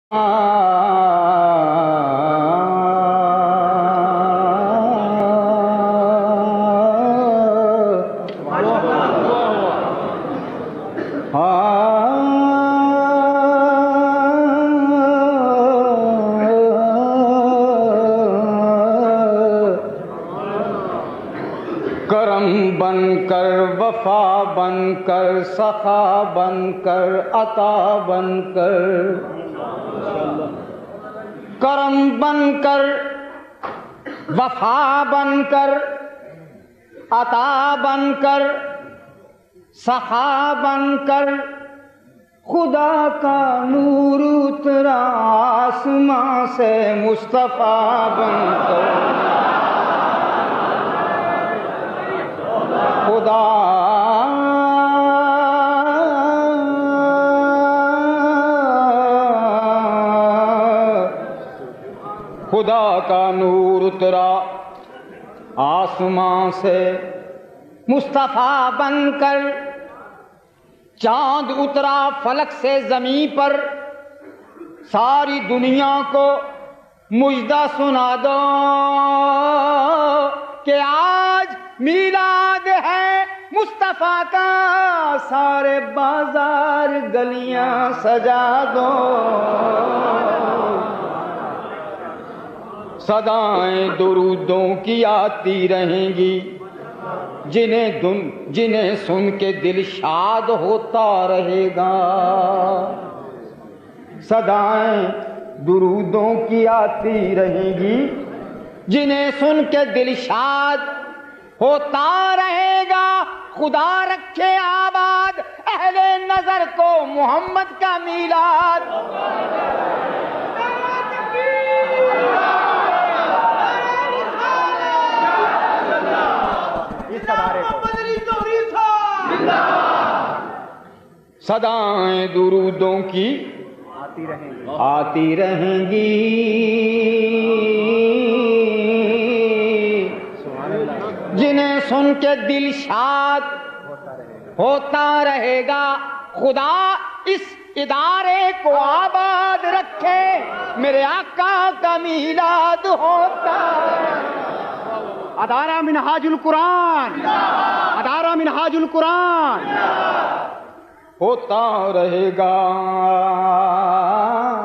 करम बनकर, वफा बनकर, सखा बनकर, अता बनकर, करम बनकर, वफा बनकर, अता बनकर, सखा बनकर, खुदा का नूर उतरा आसमां से मुस्तफा बनकर। खुदा खुदा का नूर उतरा आसमां से मुस्तफा बनकर, चांद उतरा फलक से ज़मीं पर, सारी दुनिया को मुजदा सुना दो कि आज मीलाद है मुस्तफा का, सारे बाजार गलियां सजा दो। सदाएं दुरूदों की आती रहेंगी, जिन्हें सुन के दिल शाद होता रहेगा। सदाएं दुरूदों की आती रहेंगी, जिन्हें सुन के दिल शाद होता रहेगा। खुदा रखे आबाद अहले नजर को मोहम्मद का मीलाद। सदाएं दुरूदों की आती रहेंगी, जिन्हें सुन के दिल शाद होता रहेगा। खुदा इस इदारे को आबाद रखे, मेरे आका का मीलाद होता है। अदारा मिनहाजुल कुरान, अदारा मिनहाजुल कुरान होता रहेगा।